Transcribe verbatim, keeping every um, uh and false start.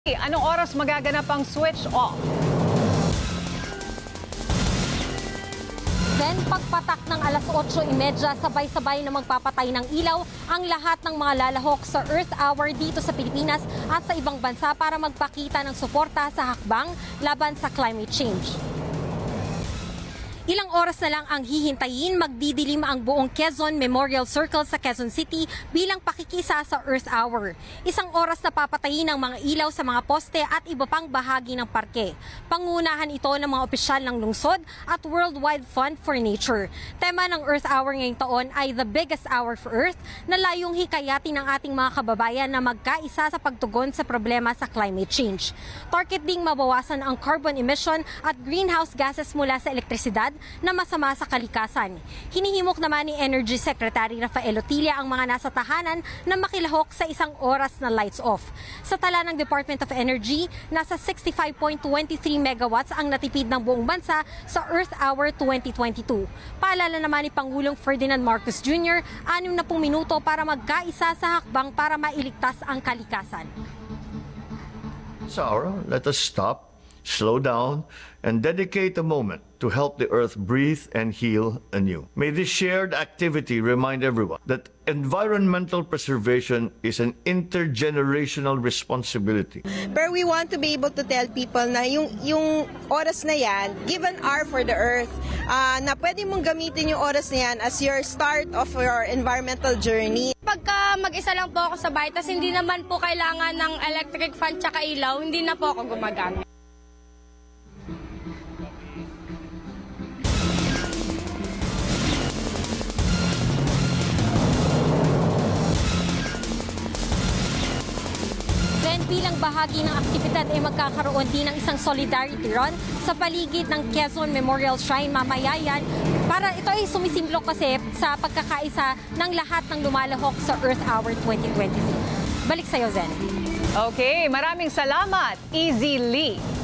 Anong oras magaganap ang switch off? Then, pagpatak ng alas otso trenta, sabay-sabay na magpapatay ng ilaw ang lahat ng mga lalahok sa Earth Hour dito sa Pilipinas at sa ibang bansa para magpakita ng suporta sa hakbang laban sa climate change. Ilang oras na lang ang hihintayin, magdidilim ang buong Quezon Memorial Circle sa Quezon City bilang pakikisa sa Earth Hour. Isang oras na papatayin ang mga ilaw sa mga poste at iba pang bahagi ng parke. Pangunahan ito ng mga opisyal ng lungsod at Worldwide Fund for Nature. Tema ng Earth Hour ngayong taon ay The Biggest Hour for Earth, na layong hikayatin ng ating mga kababayan na magkaisa sa pagtugon sa problema sa climate change. Target ding mabawasan ang carbon emission at greenhouse gases mula sa elektrisidad na masama sa kalikasan. Hinihimok naman ni Energy Secretary Rafael Otilla ang mga nasa tahanan na makilahok sa isang oras na lights off. Sa tala ng Department of Energy, nasa sixty-five point two three megawatts ang natipid ng buong bansa sa Earth Hour twenty twenty-two. Paalala naman ni Pangulong Ferdinand Marcos Junior, anim na pung minuto para magkaisa sa hakbang para mailigtas ang kalikasan. Hour, let us stop, slow down, and dedicate a moment to help the earth breathe and heal anew. May this shared activity remind everyone that environmental preservation is an intergenerational responsibility. But we want to be able to tell people na yung, yung oras na yan, give an hour for the earth, uh, na pwede mong gamitin yung oras na yan as your start of your environmental journey. Pagka mag-isa lang po ako sa bahay, tas hindi naman po kailangan ng electric fan tsaka ilaw, hindi na po ako gumagamit. Bilang bahagi ng aktibidad ay magkakaroon din ng isang solidarity run sa paligid ng Quezon Memorial Shrine mamaya yan. Para ito ay sumisimbolo kasi sa pagkakaisa ng lahat ng lumalahok sa Earth Hour twenty twenty-three. Balik sa'yo, Zen. Okay, maraming salamat, Easy Lee.